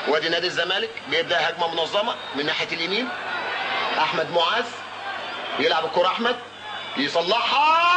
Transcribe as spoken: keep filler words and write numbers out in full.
وادي نادي الزمالك بيبدا هجمه منظمه من ناحيه اليمين. احمد معاذ يلعب الكره، احمد يصلحها